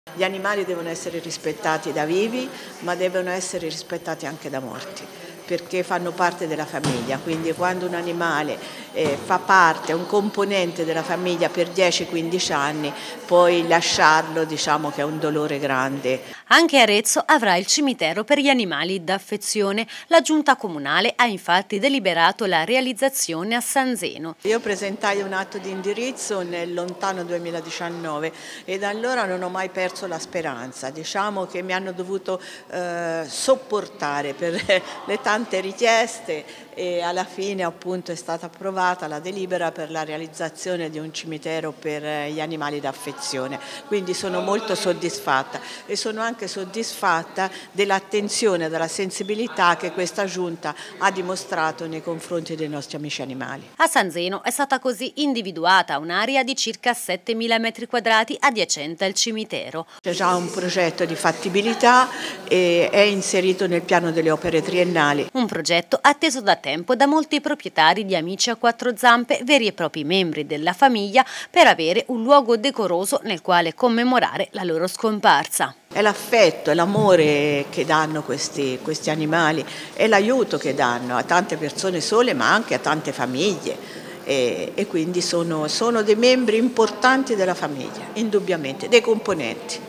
Gli animali devono essere rispettati da vivi, ma devono essere rispettati anche da morti, perché fanno parte della famiglia, quindi quando un animale fa parte, è un componente della famiglia per 10-15 anni, poi lasciarlo diciamo che è un dolore grande. Anche Arezzo avrà il cimitero per gli animali d'affezione. La giunta comunale ha infatti deliberato la realizzazione a San Zeno. Io presentai un atto di indirizzo nel lontano 2019 e da allora non ho mai perso la speranza, diciamo che mi hanno dovuto sopportare per le tante richieste e alla fine appunto è stata approvata la delibera per la realizzazione di un cimitero per gli animali d'affezione, quindi sono molto soddisfatta e sono anche soddisfatta dell'attenzione e della sensibilità che questa giunta ha dimostrato nei confronti dei nostri amici animali. A San Zeno è stata così individuata un'area di circa 7.000 m² adiacente al cimitero. C'è già un progetto di fattibilità e è inserito nel piano delle opere triennali. Un progetto atteso da tempo da molti proprietari di amici a quattro zampe, veri e propri membri della famiglia, per avere un luogo decoroso nel quale commemorare la loro scomparsa. È l'affetto, è l'amore che danno questi animali, è l'aiuto che danno a tante persone sole ma anche a tante famiglie e quindi sono dei membri importanti della famiglia, indubbiamente, dei componenti.